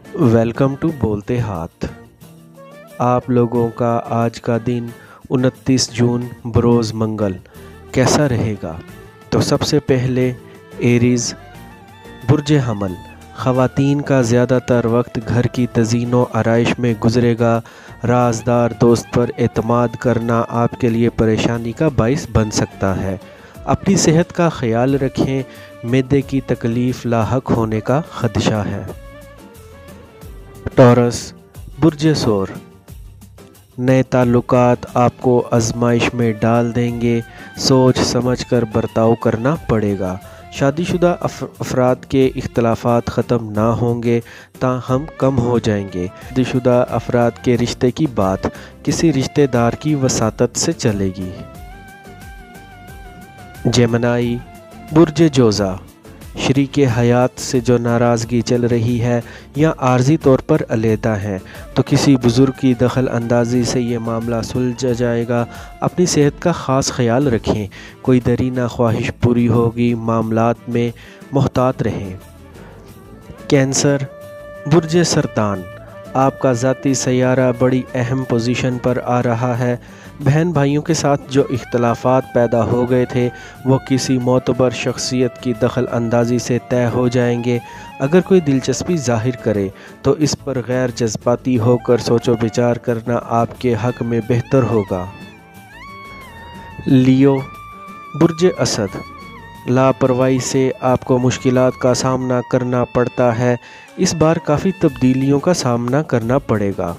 Welcome to बोलते हाथ। आप लोगों का आज का दिन 29 जून बरोज़ मंगल कैसा रहेगा? तो सबसे पहले एरीज़ बुर्ज हमल, ख़वातीन का ज़्यादातर वक्त घर की तज़ीनो आराइश में गुज़रेगा। राज़दार दोस्त पर एतमाद करना आपके लिए परेशानी का बाइस बन सकता है। अपनी सेहत का ख्याल रखें, मैदे की तकलीफ़ लाहक होने का ख़दशा है। टॉरस बुर्ज सोर, नए ताल्लुकात आपको आजमाइश में डाल देंगे। सोच समझ कर बर्ताव करना पड़ेगा। शादीशुदा अफराद के इख्तलाफात ख़त्म ना होंगे, ताहम कम हो जाएंगे। शादीशुदा अफराद के रिश्ते की बात किसी रिश्तेदार की वसातत से चलेगी। जेमिनी बुर्ज जोज़ा, शरीके हयात से जो नाराज़गी चल रही है या आर्जी तौर पर अलहदा है, तो किसी बुज़ुर्ग की दखल अंदाज़ी से ये मामला सुलझ जाएगा। अपनी सेहत का ख़ास ख्याल रखें, कोई दरीना ख्वाहिश पूरी होगी। मामलात में मोहतात रहें। कैंसर बुर्ज सरतान, आपका ज़ाती सैयारा बड़ी अहम पोजीशन पर आ रहा है। बहन भाइयों के साथ जो इख्तलाफात पैदा हो गए थे वो किसी मोतबर शख्सियत की दखल अंदाज़ी से तय हो जाएंगे। अगर कोई दिलचस्पी ज़ाहिर करे तो इस पर गैर जज्बाती होकर सोचो विचार करना आपके हक़ में बेहतर होगा। लियो बुर्ज असद, लापरवाही से आपको मुश्किलात का सामना करना पड़ता है। इस बार काफ़ी तब्दीलियों का सामना करना पड़ेगा।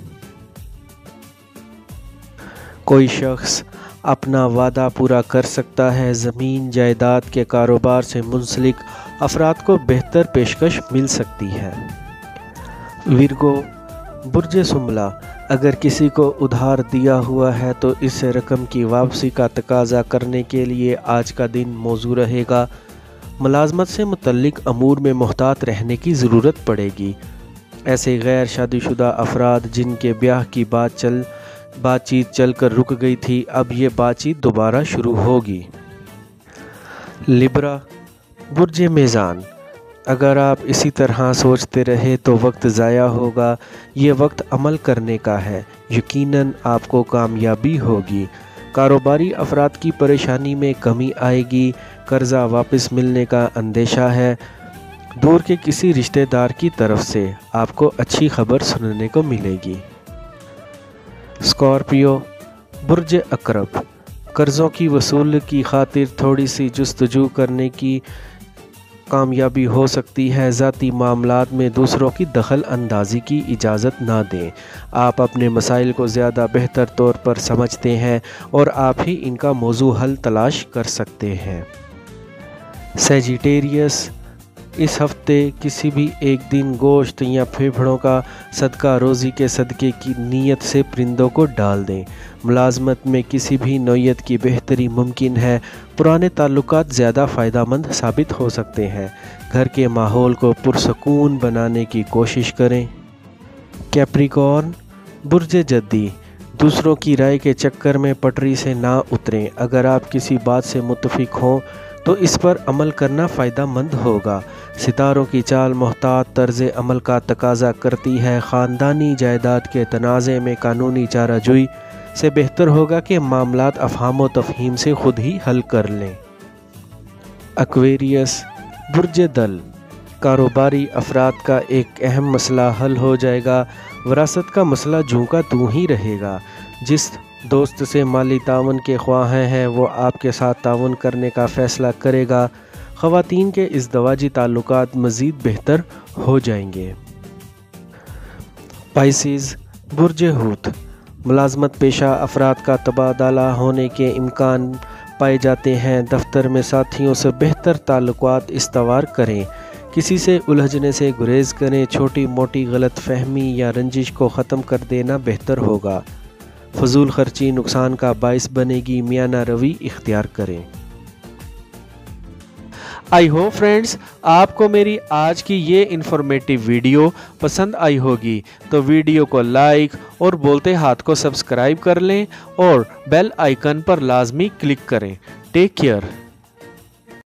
कोई शख्स अपना वादा पूरा कर सकता है। ज़मीन जायदाद के कारोबार से मुंसलिक अफराद को बेहतर पेशकश मिल सकती है। विरगो बुर्ज सुमला, अगर किसी को उधार दिया हुआ है तो इस रकम की वापसी का तकाजा करने के लिए आज का दिन मौजू रहेगा। मुलाजमत से मुतल्लिक अमूर में मोहतात रहने की ज़रूरत पड़ेगी। ऐसे गैर शादीशुदा अफराद जिनके ब्याह की बातचीत चलकर रुक गई थी, अब ये बातचीत दोबारा शुरू होगी। लिब्रा बुर्ज मेज़ान, अगर आप इसी तरह सोचते रहे तो वक्त ज़ाया होगा। ये वक्त अमल करने का है, यकीनन आपको कामयाबी होगी। कारोबारी अफराद की परेशानी में कमी आएगी। कर्जा वापस मिलने का अंदेशा है। दूर के किसी रिश्तेदार की तरफ से आपको अच्छी खबर सुनने को मिलेगी। स्कॉर्पियो बुर्ज अकरब, कर्ज़ों की वसूल की खातिर थोड़ी सी जुस्तजू करने की कामयाबी हो सकती है। ज़ाती मामलात में दूसरों की दखल अंदाज़ी की इजाज़त ना दें। आप अपने मसाइल को ज़्यादा बेहतर तौर पर समझते हैं और आप ही इनका मौजू हल तलाश कर सकते हैं। सैजिटेरियस, इस हफ्ते किसी भी एक दिन गोश्त या फेफड़ों का सदका रोज़ी के सदक़े की नीयत से परिंदों को डाल दें। मुलाजमत में किसी भी नौयत की बेहतरी मुमकिन है। पुराने ताल्लुकात ज़्यादा फ़ायदेमंद साबित हो सकते हैं। घर के माहौल को पुरसकून बनाने की कोशिश करें। कैप्रिकॉर्न बुर्ज जद्दी, दूसरों की राय के चक्कर में पटरी से ना उतरें। अगर आप किसी बात से मुत्तफिक हों तो इस पर अमल करना फ़ायदा मंद होगा। सितारों की चाल मोहतात तर्ज़ अमल का तकाजा करती है। ख़ानदानी जायदाद के तनाज़े में कानूनी चाराजोई से बेहतर होगा कि मामलात अफ़हाम व तफ़हीम से खुद ही हल कर लें। एक्वेरियस बुर्ज दल, कारोबारी अफराद का एक अहम मसला हल हो जाएगा। वरासत का मसला जूं का तूं ही रहेगा। जिस दोस्त से माली तावन के ख्वाह हैं वो आपके साथ तावन करने का फ़ैसला करेगा। ख़वातीन के इज़दवाजी ताल्लुकात मज़ीद बेहतर हो जाएंगे। पाइसिस बुर्ज हूत, मुलाजमत पेशा अफराद का तबादला होने के इम्कान पाए जाते हैं। दफ्तर में साथियों से बेहतर ताल्लुकात इस्तवार करें। किसी से उलझने से गुरेज करें। छोटी मोटी गलत फहमी या रंजिश को ख़त्म कर देना बेहतर होगा। फजूल खर्ची नुकसान का बाइस बनेगी। मियाना रवि इख्तियार करें। आई होप फ्रेंड्स आपको मेरी आज की ये इन्फॉर्मेटिव वीडियो पसंद आई होगी, तो वीडियो को लाइक और बोलते हाथ को सब्सक्राइब कर लें और बेल आइकन पर लाजमी क्लिक करें। Take care.